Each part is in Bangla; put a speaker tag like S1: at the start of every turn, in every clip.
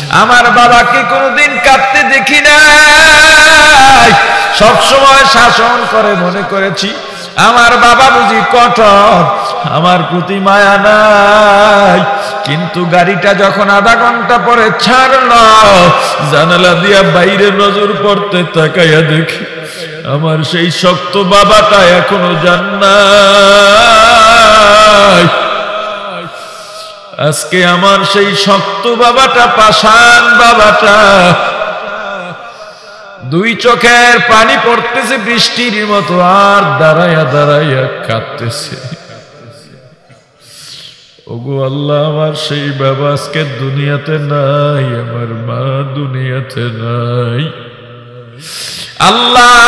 S1: আমার বাবাকে কোনোদিন কাঁদতে দেখি নাই, সবসময় শাসন করে মনে করেছি আমার বাবা বুঝি কঠোর, আমার প্রতি মায়া নাই। কিন্তু গাড়িটা যখন আধা ঘন্টা পরে ছাড়লো, জানালা দিয়া বাইরে নজর পড়তে তাকাইয়া দেখি আমার সেই শক্ত বাবাটা এখনো যান নাই। আজকে আমার সেই শক্ত বাবাটা, পাষাণ বাবাটা, দুই চোখের পানি পড়তেছে বৃষ্টির মতো, আর দাঁড়াইয়া দাঁড়াইয়া কাঁদতেছে। ওগো আল্লাহ, আমার সেই বাবা আজকে দুনিয়াতে নাই, আমার মা দুনিয়াতে নাই। আল্লাহ,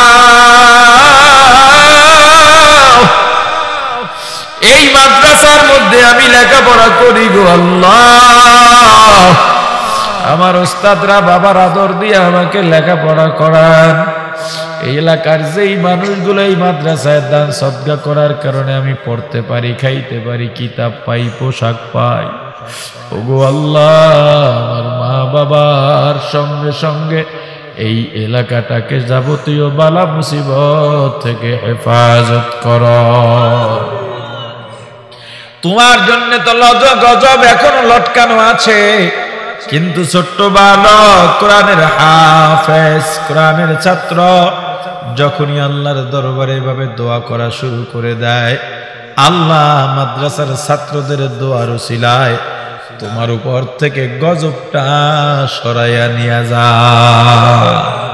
S1: এই মাদ্রাসার মধ্যে আমি লেখাপড়া করি গো আল্লাহ, আমার ওস্তাদরা বাবার আদর দিয়ে আমাকে লেখাপড়া করান। এই এলাকার যেই মানুষগুলো এই মাদ্রাসায় দান সদকা করার কারণে আমি পড়তে পারি, খাইতে পারি, কিতাব পাই, পোশাক পাই। ওগো আল্লাহ, আমার মা বাবার সঙ্গে সঙ্গে এই এলাকাটাকে যাবতীয় বালা মুসিবত থেকে হেফাজত কর। তোমার জন্য তো লজ গজব এখনো লটকানো আছে, কিন্তু ছোট্ট বালক, কোরআনের হাফেজ, কোরআনের ছাত্র যখনই আল্লাহর দরবারে এভাবে দোয়া করা শুরু করে দেয়, আল্লাহ মাদ্রাসার ছাত্রদের দোয়ার উসিলায় তোমার উপর থেকে গজবটা সরাইয়া নিয়ে যায়।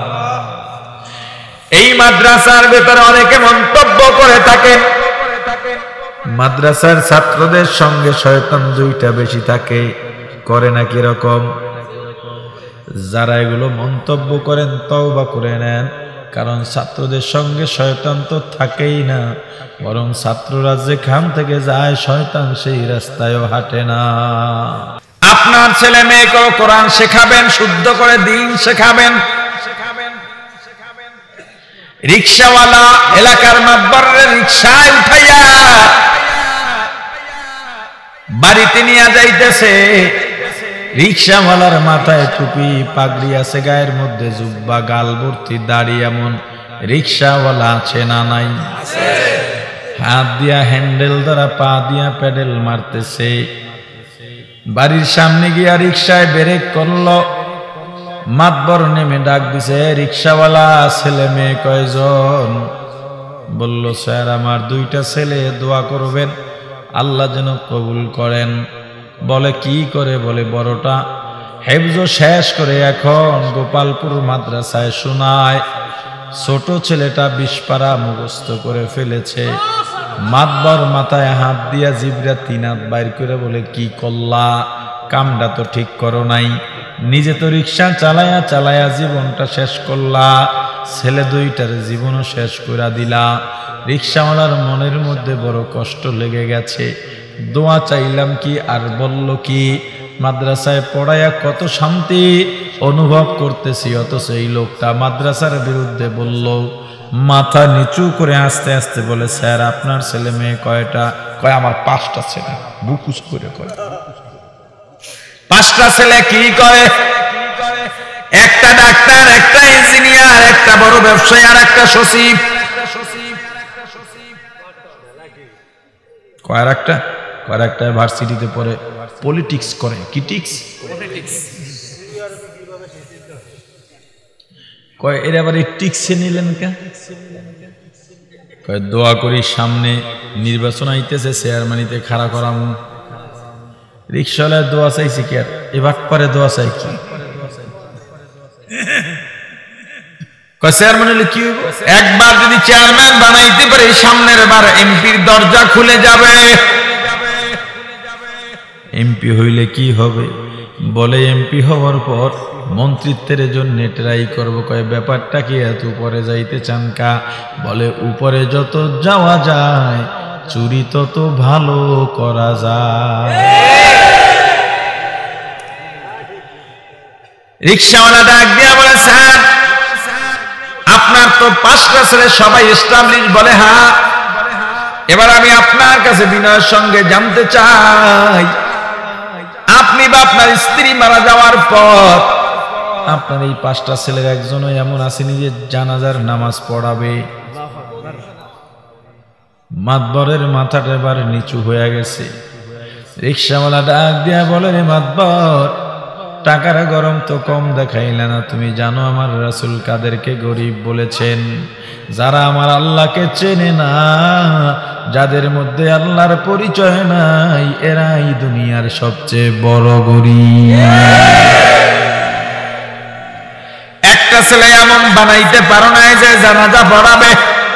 S1: এই মাদ্রাসার ভেতরে অনেকে মন্তব্য করে থাকেন মাদ্রাসার ছাত্রদের সঙ্গে শয়তান দুইটা বেশি থাকে, করে না কিরকম? যারা এগুলো মন্তব্য করেন তওবা করে নেন, কারণ ছাত্রদের সঙ্গে শয়তান তো থাকেই না, বরং ছাত্ররা যেখান থেকে যায় শয়তান সেই রাস্তায়ও হাঁটে না। আপনার ছেলে মেয়েকে কোরআন শেখাবেন, শুদ্ধ করে দিন শেখাবেন। রিকশাওয়ালা এলাকার মাতবরের রিকশায় উঠাইয়া বাড়িতে নিয়ে যাইতেছে, রিকশাওয়ালার মাথায় টুপি, পাগড়ি আছে, গায়ের মধ্যে জুব্বা, গাল ভর্তি দাড়ি, এমন রিকশাওয়ালা আছে না নাই? হাত দিয়া হ্যান্ডেল দ্বারা পা দিয়া প্যাডেল মারতেছে। বাড়ির সামনে গিয়া রিকশায় ব্রেক করলো, মাতবর নেমে ডাক দিছে, রিকশাওয়ালা ছেলে মেয়ে কয়জন? বলল, স্যার আমার দুইটা ছেলে, দোয়া করবেন আল্লাহ যেন কবুল করেন। বলে কি করে? বলে বড়টা হেফজ শেষ করে এখন গোপালপুর মাদ্রাসায় শোনায়, ছোট ছেলেটা 20 পারা মুখস্থ করে ফেলেছে। মাতবর মাথায় হাত দিয়া জিবরা 3 হাত বাইর করে বলে, কি করলা? কামটা তো ঠিক করো নাই, নিজে তো রিক্সা চালায়া চালায়া জীবনটা শেষ করলা, ছেলে দুইটার জীবনও শেষ করে দিলা। রিক্সাওয়ালার মনের মধ্যে বড় কষ্ট লেগে গেছে, দোয়া চাইলাম কি আর বলল কি? মাদ্রাসায় পড়ায়া কত শান্তি অনুভব করতেছি, অথচ এই লোকটা মাদ্রাসার বিরুদ্ধে বলল। মাথা নিচু করে আস্তে আস্তে বলে, স্যার আপনার ছেলে মেয়ে কয়টা? কয় আমার 5টা ছেলে। বুকুস করে কয় 5টা ছেলে। কি করে? একটা ডাক্তার, একটা ইঞ্জিনিয়ার, একটা বড় ব্যবসায়ী, আর একটা সচিব। কয় একটা ভার্সিটিতে পড়ে, পলিটিক্স করে। কি টিক্স? কয় এর আবার এই টিক্সে নিলেন কেন? কয় দোয়া করি সামনে নির্বাচন আইতেছে, চেয়ারম্যানিতে খাড়া করাম। রিক্সাওয়ালার দোয়া চাইছে কি আর এবার পরে দোয়া চাই কি? কয় চেয়ারম্যান হলে কি হইব? একবার যদি চেয়ারম্যান বানাইতে পারে, সামনের বার এমপির দরজা খুলে যাবে। এমপি হইলে কি হবে? বলে এমপি হওয়ার পর মন্ত্রিত্বের জন্য ট্রাই করবো। কয় ব্যাপারটা কি এত উপরে যাইতে চান কা? বলে উপরে যত যাওয়া যায় চুরি তত ভালো করা যায়। রিক্সাওয়ালা ডাক দিয়া বলে, স্যার আপনার তো 5টা ছেলে, সবাই এস্টাবলিশ। বলে হ্যাঁ। এবার আমি আপনার কাছে বিনয়ের সঙ্গে জানতে চাই, আপনি বা আপনার স্ত্রী মারা যাওয়ার পর আপনার এই 5টা ছেলের একজনও এমন আসেনি যে জানাজার নামাজ পড়াবে। মাতবরের মাথাটা এবার নিচু হয়ে গেছে। রিকশাওয়ালা ডাক দিয়া বলে, রে মাতবর, টাকার গরম তো কম দেখাইলে না। তুমি জানো আমার রাসূল কাদেরকে গরিব বলেছেন? যারা আমার আল্লাহকে চেনে না, যাদের মধ্যে আল্লাহর পরিচয় নাই, এরাই দুনিয়ার সবচেয়ে বড় গরিব। একটা ছেলে এমন বানাইতে পারো না যে জানাজা পড়াবে।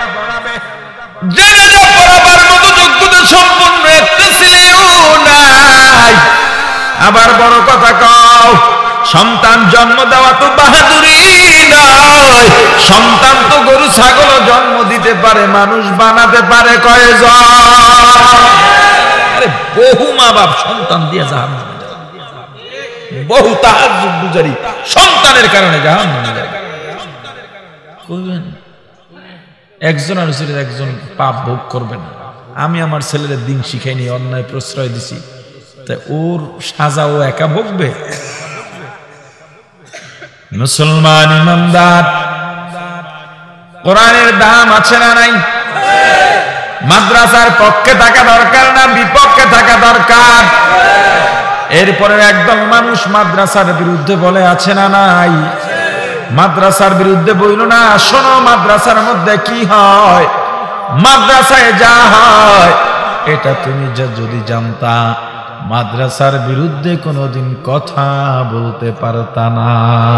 S1: জানাজা পড়াবার মতো যোগ্যতা সম্পন্ন একটা ছেলেও নাই। আবার বড় কথা কও, সন্তান জন্ম দেওয়া তো বাহাদুরি নয়। সন্তান তো গরু ছাগল জন্ম দিতে পারে, মানুষ বানাতে পারে কয়জন? আরে বহু মা বাপ সন্তান দিয়ে জাহান্নামে যায়, বহু তাহাজ্জুদ গুজারি সন্তানের কারণে জাহান্নামে যায়। কইবেন একজন আর একজন পাপ ভোগ করবে না। আমি আমার ছেলের দিন শিখাইনি, অন্যায় প্রশ্রয় দিছি, তাই ওর সাজা ও একা ভোগবে? মুসলমান ইমানদার, কোরআনের দাম আছে না নাই? মাদ্রাসার পক্ষে থাকা দরকার না বিপক্ষে থাকা দরকার? এরপরে একদল মানুষ মাদ্রাসার বিরুদ্ধে বলে আছে না নাই? মাদ্রাসার বিরুদ্ধে বইল না, শোনো মাদ্রাসার মধ্যে কি হয়, মাদ্রাসায় যা হয় এটা তুমি যদি জানতা, মাদ্রাসার বিরুদ্ধে কোনোদিন কথা বলতে পারতা না।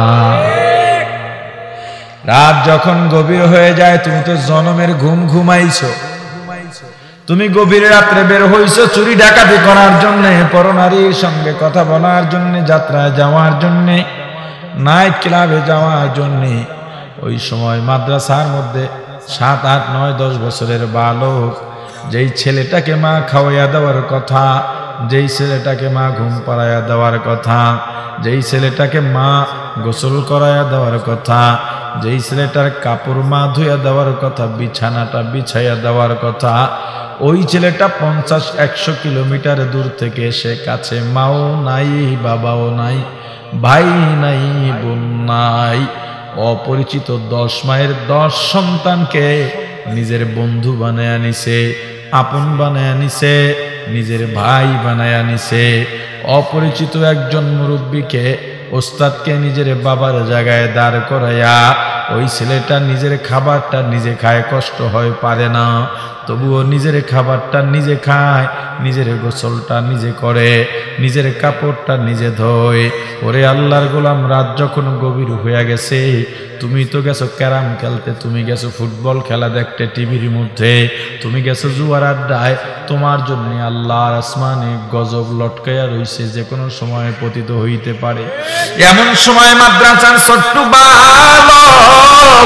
S1: রাত যখন গভীর হয়ে যায়, তুমি তো জনমের ঘুম ঘুমাইছো, তুমি গভীর রাত্রে বের হইছো চুরি ডাকাতি করার জন্য, পরনারীর সঙ্গে কথা বলার জন্য, যাত্রায় যাওয়ার জন্য, নাইট ক্লাবে যাওয়ার জন্য। ওই সময় মাদ্রাসার মধ্যে 7, 8, 9, 10 বছরের বালক, যেই ছেলেটাকে মা খাওয়াইয়া দেওয়ার কথা, যেই ছেলেটাকে মা ঘুম পাড়াইয়া দেওয়ার কথা, যেই ছেলেটাকে মা গোসল করাইয়া দেওয়ার কথা, যেই ছেলেটার কাপড় মা ধুইয়া দেওয়ার কথা, বিছানাটা বিছাইয়া দেওয়ার কথা, ওই ছেলেটা 50-100 কিলোমিটার দূর থেকে এসে কাছে মাও নাই, বাবাও নাই, ভাই নাই, বোন নাই, অপরিচিত 10 মায়ের 10 সন্তানকে নিজের বন্ধু বানায়া নিছে, আপন বানায়া নিছে, নিজের ভাই বানায়া নিছে। অপরিচিত একজন মুরব্বীকে, ওস্তাদকে নিজের বাবার জায়গায় দাঁড় করাইয়া ওই ছেলেটা নিজের খাবারটা নিজে খায়, কষ্ট হয় পারে না, তবুও নিজের খাবারটা নিজে খায়, নিজের গোসলটা নিজে করে, নিজের কাপড়টা নিজে ধোয়। ওরে আল্লাহর গোলাম, রাত যখন গভীর হয়ে গেছে, তুমি তো গেছো ক্যারাম খেলতে, তুমি গেছো ফুটবল খেলা দেখতে টিভির মধ্যে, তুমি গেছো জুয়ার আড্ডায়, তোমার জন্য আল্লাহর আসমানে গজব লটকাইয়া রইছে, যে কোনো সময় পতিত হইতে পারে। এমন সময় মাদ্রাসার ছোট্ট বালক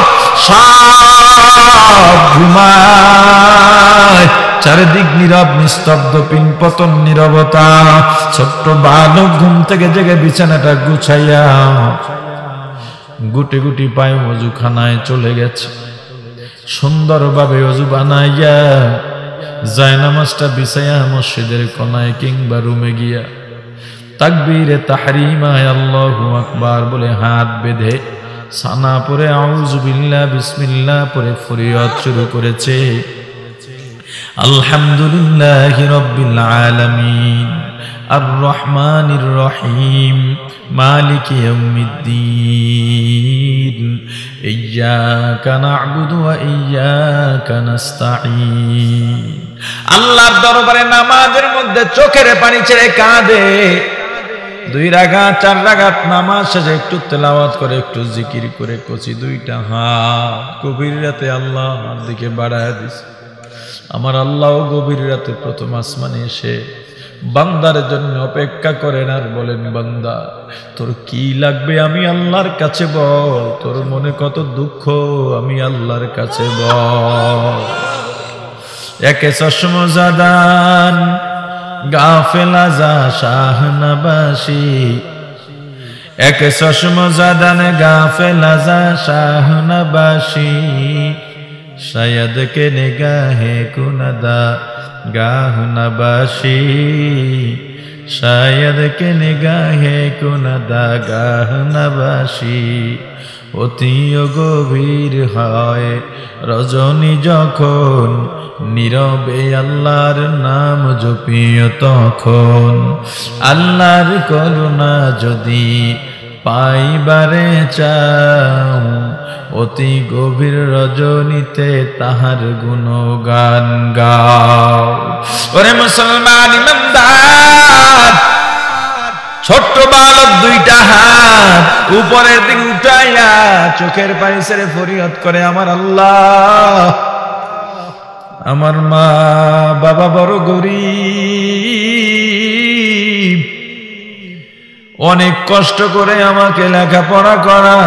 S1: সব ঘুমায়, চারিদিক নীরব নিস্তব্ধ, পিনপতন নীরবতা। ছোট্ট বালক ঘুম থেকে জেগে বিছানাটা গুছাইয়া গুটি গুটি পায়ে অজুখানায় চলে গেছে। সুন্দরভাবে অজু বানাইয়া জায়নামাজটা বিছাইয়া মসজিদের কোনায় কিংবা রুমে গিয়া তাকবীরে তাহরিমায় আল্লাহু আকবার বলে হাত বেঁধে সানা পরে আউযু বিল্লাহ বিসমিল্লাহ পরে ফরিয়াদ শুরু করেছে, আলহামদুলিল্লাহি রাব্বিল আলামিন আর রহমানির রহিম মালিকি ইয়াউমিদ্দিন ইয়্যাকা না'বুদু ওয়া ইয়্যাকা নাস্তাঈন। আল্লাহর দরবারে নামাজের মধ্যে চোখের পানি ছেড়ে কাঁদে। 2 রাকাত 4 রাকাত নামাজ শেষে একটু তেলাওয়াত করে, একটু জিকির করে, কচি 2টা হাত গভীর রাতে আল্লাহর দিকে বাড়ায় দিছে। আমার আল্লাহ গভীর রাতে প্রথম আসমানে এসে বান্দার জন্য অপেক্ষা করেন আর বলেন, বান্দা তোর কি লাগবে আমি আল্লাহর কাছে বল, তোর মনে কত দুঃখ আমি আল্লাহর কাছে বল। একে চশম জাদান গাফেল আজা শাহনবাসী, একে চশম জাদান গাফেল আজা শাহনবাসী, শায়দ কে নিগাহে কুনদা গাহ নবাসী, শায়দ কে নিগাহে কুনাদাগাহ নবাসি অতিও গভীর হয় রজনী যখন নীরবে আল্লাহর নাম জপিও তখন আল্লাহর করুণা যদি পাইবারে চাও অতি গভীর রজনীতে তাহার গুণগান গাও। ওরে মুসলমান ইমানদার, ছোট্ট বালক দুইটা হাত উপরের দিকে উঠাইয়া চোখের পানি ছেড়ে ফরিয়াদ করে, আমার আল্লাহ, আমার মা বাবা বড় গরীব, অনেক কষ্ট করে আমাকে লেখাপড়া করা।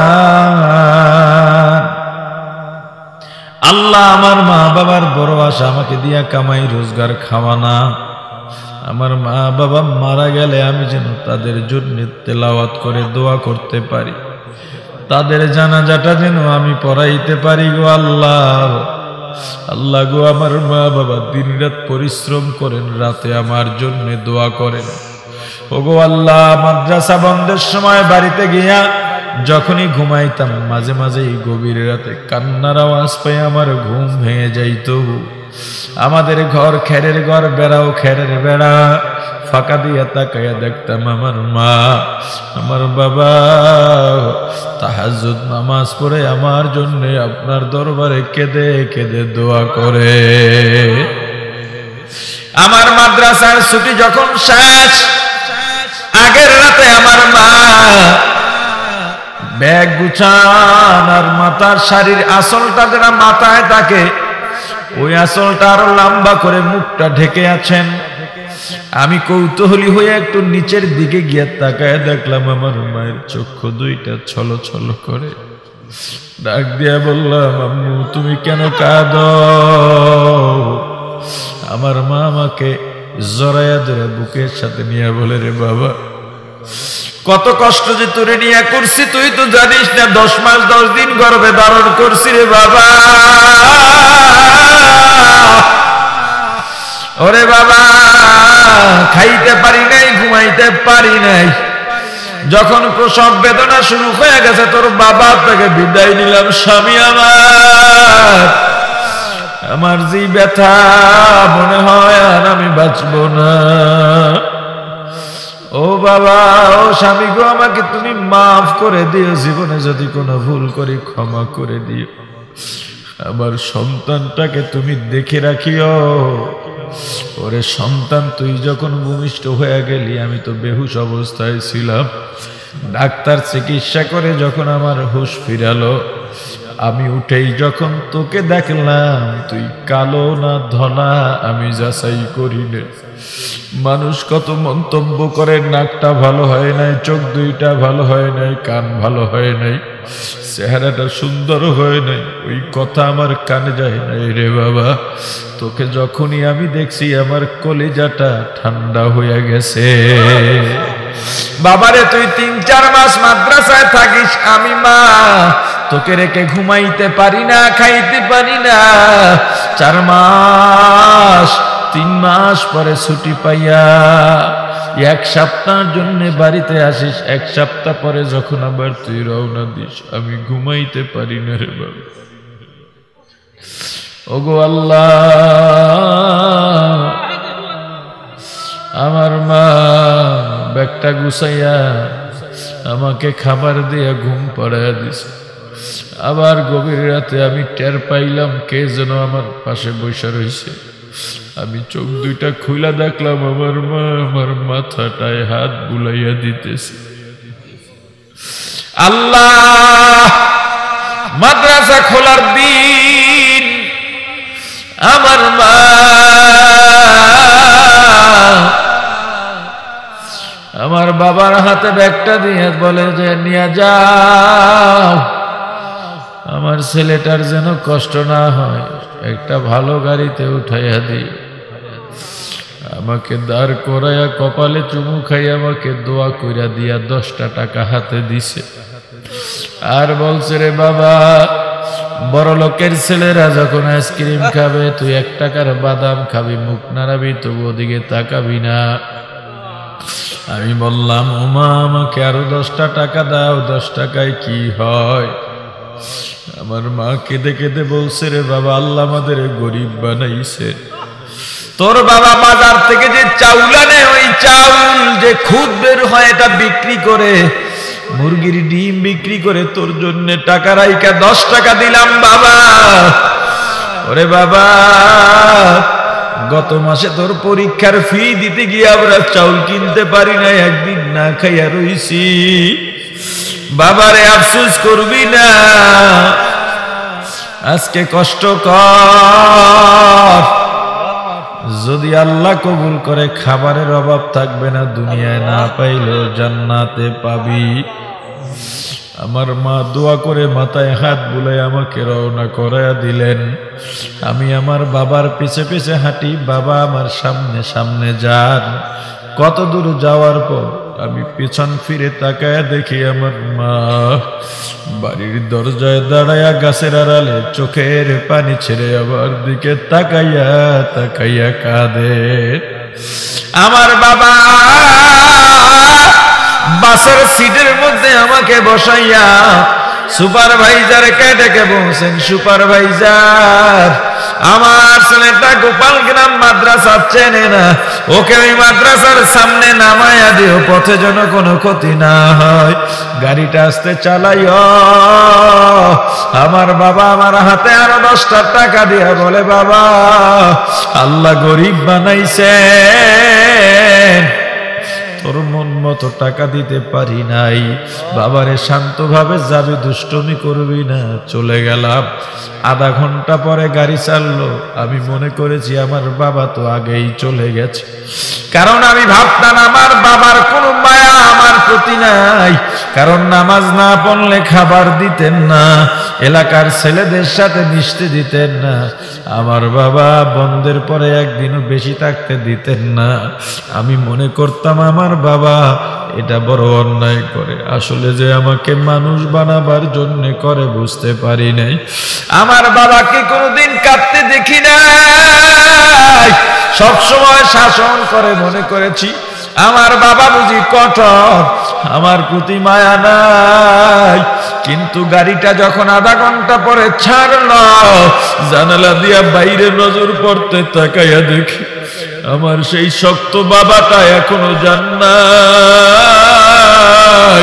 S1: আল্লাহ, আমার মা বাবার বড় আশা আমাকে দিয়া কামাই রোজগার খাওয়ানা। আমার মা বাবা মারা গেলে আমি যেন তাদের জন্য তেলাওয়াত করে দোয়া করতে পারি, তাদের জানাজাটা যেন আমি পড়াইতে পারি গো আল্লাহ। আল্লাহ গো, আমার মা বাবা দিনরাত পরিশ্রম করেন, রাতে আমার জন্য দোয়া করেন। ওগো আল্লাহ, মাদ্রাসা বন্ধের সময় বাড়িতে গিয়া যখনই ঘুমাইতাম মাঝে মাঝে গভীর রাতে কান্নার আওয়াজ পেয়ে আমার ঘুম ভেঙে যাইত। আমাদের ঘর খেরের ঘর, বেড়াও খেরের বেড়া, ফাঁকা দিয়া তাকাইয়া দেখতাম আমার মা আমার বাবা তাহাজ্জুদ নামাজ পড়ে আমার জন্য আপনার দরবারে কেঁদে কেঁদে দোয়া করে। আমার মাদ্রাসার ছুটি যখন শেষ, আগের রাতে আমার মা ব্যাগ গুছান আর মাথার শাড়ির আসলটা যারা মাথায় থাকে ওই আসলটা আরো লম্বা করে মুখটা ঢেকে আছেন। আমি কৌতূহলী হয়ে একটু নিচের দিকে গিয়ে তাকায় দেখলাম আমার মায়ের চক্ষু দুইটা ছলো ছলো করে। ডাক দিয়া বললাম, আম্মু তুমি কেন কাঁদো? আমার মা আমাকে জড়াইয়া ধরে বুকের সাথে নিয়ে বলে, রে বাবা, কত কষ্ট যে তোরে নিয়ে করছি তুই তো জানিস না, 10 মাস 10 দিন গর্ভে ধারণ করছি রে বাবা। ওরে বাবা, খাইতে পারি নাই, ঘুমাইতে পারি নাই। যখন প্রসব বেদনা শুরু হয়ে গেছে তোর বাবা থেকে বিদায় নিলাম স্বামী আমার যে ব্যথা মনে হয় আর আমি বাঁচব না। ও বাবা, ও স্বামী গো, আমাকে তুমি মাফ করে দিও, জীবনে যদি কোনো ভুল করি ক্ষমা করে দিও। আমার সন্তানটাকে তুমি দেখে রাখিও। ওরে সন্তান, তুই যখন ভূমিষ্ঠ হয়ে গেলি আমি তো বেহুশ অবস্থায় ছিলাম। ডাক্তার চিকিৎসা করে যখন আমার হুঁশ ফিরালো, আমি উঠেই যখন তোকে দেখলাম তুই কালো না ধলা আমি যাচাই করি না। মানুষ কত মন্তব্য করে, নাকটা ভালো হয় নাই, চোখ দুইটা ভালো হয় নাই, কান ভালো হয় নাই, চেহারাটা সুন্দর হয় নাই, ওই কথা আমার কানে যায় নাই রে বাবা। তোকে যখনই আমি দেখছি আমার কলিজাটা ঠান্ডা হয়ে গেছে। বাবারে, তুই 3-4 মাস মাদ্রাসায় থাকিস, আমি মা তোকে রেখে ঘুমাইতে পারি না, খাইতে পারি না। 4 মাস 3 মাস পরে ছুটি পাইয়া 1 সপ্তাহের জন্য বাড়িতে আসিস, 1 সপ্তাহ পরে যখন আবার তুই রওনা দিস আমি ঘুমাইতে পারি না রে বাবা। ওগো আল্লাহ, আমার মা ব্যাগটা গুছাইয়া আমাকে খাবার দিয়া ঘুম পাড়াইয়া দিছে। আবার গভীর রাতে আমি টের পাইলাম কে যেন আমার পাশে বসে রয়েছে। আমি চোখ দুইটা খুইলা দেখলাম আমার মা আমার মাথাটায় হাত বুলাইয়া দিতেছে। আল্লাহ, মাদ্রাসা খোলার দিন আমার মা আমার বাবার হাতে ব্যাগটা দিয়ে বলে যে নিয়ে যাও, আমার ছেলেটার যেন কষ্ট না হয়, একটা ভালো গাড়িতে উঠাইয়া দিই। আমাকে দাঁড় করাইয়া কপালে চুমু খাই আমাকে দোয়া কইরা দিয়া 10টা টাকা হাতে দিছে। আর বলছে, রে বাবা, বড় লোকের ছেলেরা যখন আইসক্রিম খাবে তুই 1 টাকার বাদাম খাবি, মুখ নাড়াবি তবু ওদিকে তাকাবি না। আমি বললাম, ওমা আমাকে আরো 10টা টাকা দাও, 10 টাকায় কি হয়? আমার মা কেঁদে কেঁদে বলছে, রে বাবা, আল্লাহ আমাদের গরিব বানাইছে। তোর বাবা বাজার থেকে যে চাউল আনে, ওই চাউল যে খুদ বের হয় এটা বিক্রি করে, মুরগির ডিম বিক্রি করে তোর জন্য টাকা রাইকা 10 টাকা দিলাম বাবা। ওরে বাবা, গত মাসে তোর পরীক্ষার ফি দিতে গিয়ে আমরা চাউল কিনতে পারি না, একদিন না খাইয়া রইছি। বাবারে আফসোস করবি না, আজকে কষ্ট কর, যদি আল্লাহ কবুল করে খাবারের অভাব থাকবে না, দুনিয়ায় না পাইলেও জান্নাতে পাবি। আমার মা দোয়া করে মাথায় হাত বুলাই আমাকে রওনা করায়া দিলেন। আমি আমার বাবার পিছে পিছে হাঁটি, বাবা আমার সামনে সামনে যান। কত দূর যাওয়ার পর আমি পিছন ফিরে তাকায়া দেখি আমার মা বাড়ির দরজায় দাঁড়ায়া গাছের আড়ালে চোখের পানি ছেড়ে আমার দিকে তাকাইয়া তাকাইয়া কাঁদে। আমার বাবা বাসের সিটের মধ্যে আমাকে বসাইয়া সুপারভাইজারকে ডেকে বলছেন, সুপারভাইজার, আমার ছেলেটা গোপালগ্রাম মাদ্রাসা চেনে না, ওকে ওই মাদ্রাসার সামনে নামায়া দিও, পথে যেন কোনো ক্ষতি না হয়, গাড়িটা আস্তে চালাইও। আমার বাবা আমার হাতে আরো 10টা টাকা দিয়া বলে, বাবা আল্লাহ গরিব বানাইছে, তোর মন মতো টাকা দিতে পারি নাই। বাবারে শান্তভাবে যাবে, দুষ্টমি করবি না। চলে গেলাম। আধা ঘন্টা পরে গাড়ি চাললো। আমি মনে করেছি আমার বাবা তো আগেই চলে গেছে, কারণ আমি ভাবতাম আমার বাবার কোনো মায়া আমার প্রতি নাই, কারণ নামাজ না পড়লে খাবার দিতেন না, এলাকার ছেলেদের সাথে মিশতে দিতেন না, আমার বাবা বন্ধের পরে একদিনও বেশি থাকতে দিতেন না। আমি মনে করতাম আমার বাবা এটা বড় অন্যায় করে, আসলে যে আমাকে মানুষ বানাবার জন্য করে বুঝতে পারি নাই। আমার বাবাকে কোনোদিন কাঁদতে দেখি নাই, সবসময় শাসন করে মনে করেছি আমার বাবা বুঝি কঠোর, আমার প্রতি মায়া নাই। কিন্তু গাড়িটা যখন আধা ঘন্টা পরে ছাড়ল, জানালা দিয়া বাইরে নজর পড়তে তাকাইয়া দেখি আমার সেই শক্ত বাবাটা এখনো যান নাই।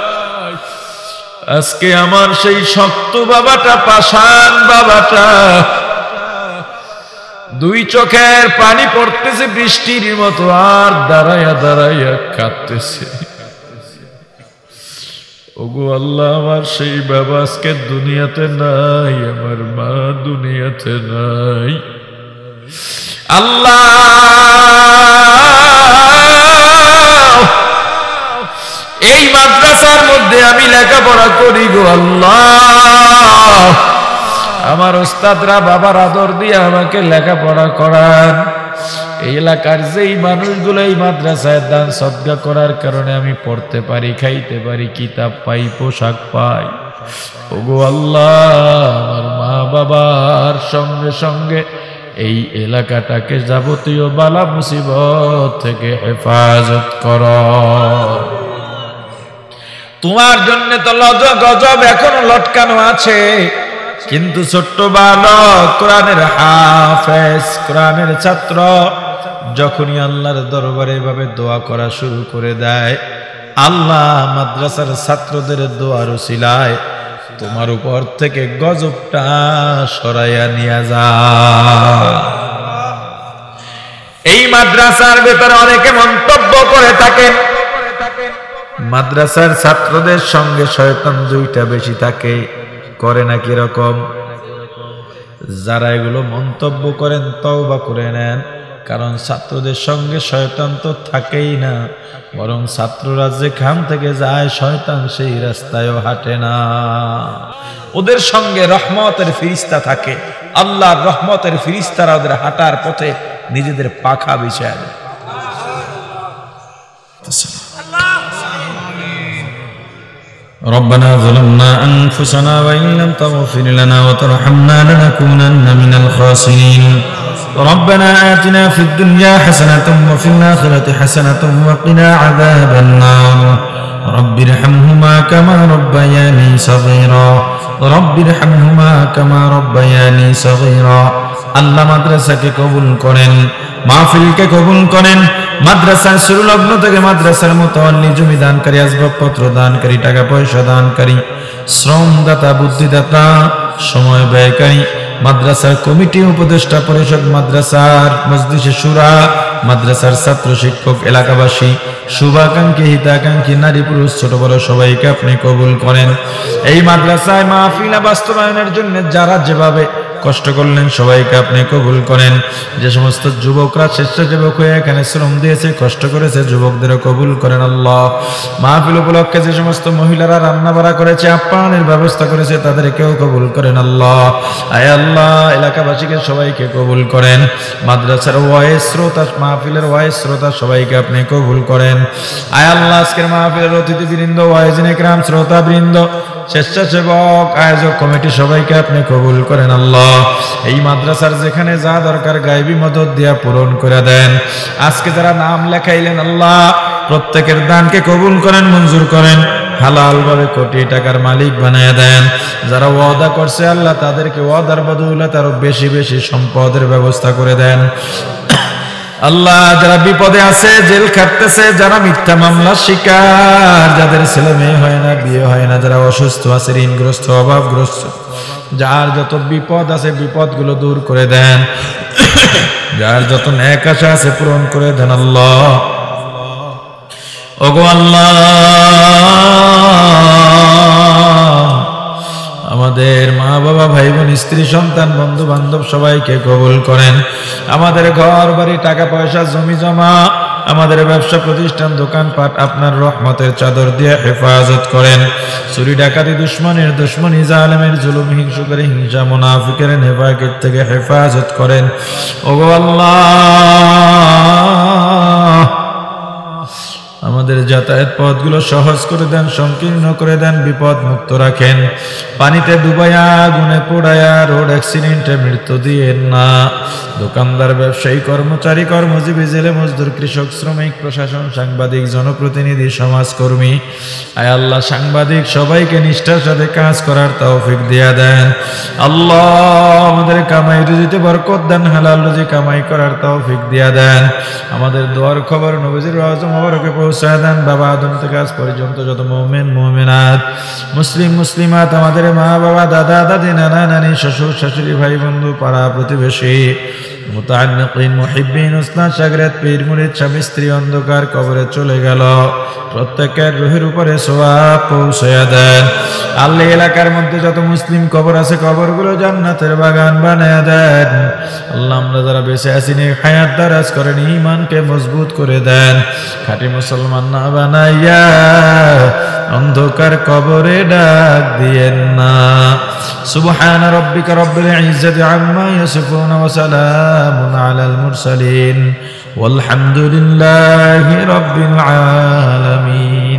S1: আজকে আমার সেই শক্ত বাবাটা, পাষাণ বাবাটা, দুই চোখের পানি পড়তেছে বৃষ্টির মতো, আর দাঁড়াইয়া দাঁড়াইয়া কাঁদতেছে। ওগো আল্লাহ, আমার সেই বাবা আজকে দুনিয়াতে নাই, আমার মা দুনিয়াতে নাই। আল্লাহ, এই মাদ্রাসার মধ্যে আমি লেখাপড়া করি গো আল্লাহ, আমার ওস্তাদরা বাবার আদর দিয়ে আমাকে লেখাপড়া করান। এই এলাকার যেই মানুষগুলো এই মাদ্রাসায় দান সদকা করার কারণে আমি পড়তে পারি, খাইতে পারি, কিতাব পাই, পোশাক পাই। ওগো আল্লাহ, আমার মা বাবার সঙ্গে সঙ্গে এই এলাকাটাকে যাবতীয় বালা মুসিবত থেকে হেফাজত কর। তোমার জন্য তো লজ গজব এখনো লটকানো আছে, কিন্তু ছোট্ট বালক, কোরআনের হাফেজ, কোরআনের ছাত্র যখনই আল্লাহর দরবারে এভাবে দোয়া করা শুরু করে দেয়, আল্লাহ মাদ্রাসার ছাত্রদের দোয়ার উসিলায় তোমার উপর থেকে গজবটা সরাইয়া নিয়ে যায়। এই মাদ্রাসার ভেতরে অনেকে মন্তব্য করে থাকেন, মাদ্রাসার ছাত্রদের সঙ্গে শয়তান দুইটা বেশি থাকে, করে না কিরকম? যারা এগুলো মন্তব্য করেন তওবা করে নেন, কারণ ছাত্রদের সঙ্গে শয়তান তো থাকেই না, বরং ছাত্ররা যেখান থেকে যায় শয়তান সেই রাস্তায়ও হাঁটে না। ওদের সঙ্গে রহমতের ফিরিস্তা থাকে, আল্লাহর রহমতের ফিরিস্তারা ওদের হাঁটার পথে নিজেদের পাখা বিছায় দেয়। ربنا ظلمنا أنفسنا وإن لم تغفر لنا وترحمنا لنكونن من الخاسرين ربنا آتنا في الدنيا حسنة وفي الآخرة حسنة وقنا عذاب النار رب ارحمهما كما ربياني صغيرا رب ارحمهما كما ربياني صغيرا আল্লাহ মাদ্রাসাকে কবুল করেন, মাহফিলকে কবুল করেন, মাদ্রাসার শুরু লগ্ন থেকে মাদ্রাসার মুতাওয়াল্লি, জমি দানকারী, আসবাবপত্র দানকারী, টাকা পয়সা দানকারী, শ্রমদাতা, বুদ্ধিদাতা, সময় ব্যয়কারী, মাদ্রাসার কমিটি, উপদেষ্টা পরিষদ, মাদ্রাসার মজলিসে শুরা, মাদ্রাসার ছাত্র শিক্ষক, এলাকাবাসী, শুভাকাঙ্ক্ষী, হিতাকাঙ্ক্ষী, নারী পুরুষ, ছোট বড় সবাইকে আপনি কবুল করেন। এই মাদ্রাসায় মাহফিল বাস্তবায়নের জন্য যারা যেভাবে কষ্ট করলেন সবাইকে আপনি কবুল করেন। যে সমস্ত যুবকরা স্বেচ্ছাসেবক হয়ে এখানে শ্রম দিয়েছে, কষ্ট করেছে, যুবকদেরও কবুল করেন আল্লাহ। মাহফিল উপলক্ষে যে সমস্ত মহিলারা রান্না বাড়া করেছে, আপ্যায়নের ব্যবস্থা করেছে, তাদেরকেও কবুল করেন আল্লাহ। আয় আল্লাহ, এলাকাবাসীকে সবাইকে কবুল করেন। মাদ্রাসার ওয়াইজ শ্রোতা, মাহফিলের ওয়াইজ শ্রোতা সবাইকে আপনি কবুল করেন। আয় আল্লাহ, আজকের মাহফিলের অতিথিবৃন্দ, ওয়াইজিনে কিরাম, শ্রোতাবৃন্দ, স্বেচ্ছাসেবক, আয়োজক কমিটি সবাইকে আপনি কবুল করেন আল্লাহ। এই মাদ্রাসার যেখানে যা দরকার গায়বী মদদ দিয়া পূরণ করে দেন। আজকে যারা নাম লেখাইলেন আল্লাহ, প্রত্যেকের দানকে কবুল করেন, মঞ্জুর করেন, হালাল ভাবে কোটি টাকার মালিক বানিয়ে দেন। যারা ওয়াদা করছে আল্লাহ, তাদেরকে ওয়াদার বদৌলতে আরো বেশি বেশি সম্পদের ব্যবস্থা করে দেন আল্লাহ। যারা বিপদে আছে, জেল খাটতেছে, যারা মিথ্যা মামলার শিকার, যাদের ছেলে মেয়ে হয় না, বিয়ে হয় না, যারা অসুস্থ আছে, ঋণগ্রস্ত, অভাবগ্রস্ত, যার যত বিপদ আছে বিপদগুলো দূর করে দেন। যার যত নেক আশা আছে পূরণ করে দেন আল্লাহ। ওগো আল্লাহ, আমাদের মা বাবা, ভাই বোন, স্ত্রী, সন্তান, বন্ধু বান্ধব সবাইকে কবুল করেন। আমাদের ঘর বাড়ি, টাকা পয়সা, জমি জমা, আমাদের ব্যবসা প্রতিষ্ঠান, দোকানপাট আপনার রহমতের চাদর দিয়ে হেফাজত করেন। চুরি ডাকাতি, দুশ্মনের দুশ্মনী, জালেমের জুলুম, হিংসুকের হিংসা, মুনাফিকের নেফাকের থেকে হেফাজত করেন। ওগো আল্লাহ, আমাদের যাতায়াত পথগুলো সহজ করে দেন, সংকীর্ণ করে দেন, বিপদ মুক্ত রাখেন। পানিতে ডুবাইয়া, আগুনে পোড়াইয়া, রোড অ্যাক্সিডেন্টে মৃত্যু দিয়েন না। দোকানদার, ব্যবসায়ী, কর্মচারী, কর্মজীবী, জেলে মজদুর, কৃষক, শ্রমিক, প্রশাসন, সাংবাদিক, জনপ্রতিনিধি, সমাজকর্মী, আয় আল্লাহ, সাংবাদিক সবাইকে নিষ্ঠার সাথে কাজ করার তৌফিক দিয়া দেন আল্লাহ। আমাদের কামাই রুজিতে বরকত দেন, হালাল রুজি কামাই করার তৌফিক দিয়া দেন। আমাদের দোয়ার খবর নবীজির রওজা মোবারকে পৌঁছায় দেন। বাবা আদম থেকে আজ পর্যন্ত যত মুমিন মুমিনাত, মুসলিম মুসলিমাত, আমাদের মা বাবা, দাদা দাদি, নানা নানি, শ্বশুর শাশুড়ি, ভাই বন্ধু, পাড়া প্রতিবেশী, মুতাআল্লিকিন, মুহিব্বিন, উস্তাদ, শাগরেদ, পীর মুরিদ, স্বামী স্ত্রী অন্ধকার কবরে চলে গেল, প্রত্যেকের রুহের উপরে সওয়াব পৌঁছায়া দেন আল্লাহ। এলাকার মধ্যে যত মুসলিম কবর আছে, কবরগুলো জান্নাতের বাগান বানায়া দেন আল্লাহ। আমরা যারা বেঁচে আছি নেক হায়াত দারাজ করেন, ঈমানকে মজবুত করে দেন, খাঁটি মুসলমান না বানাইয়া অন্ধকার কবরে ডাক দিয়েন না। সুবহান রাব্বিকা রাব্বিল ইজ্জাতি আম্মা ইয়াসিফুন ওয়া সালামুন আলাল মুরসালিন ওয়ালহামদুলিল্লাহি রাব্বিল আলামিন।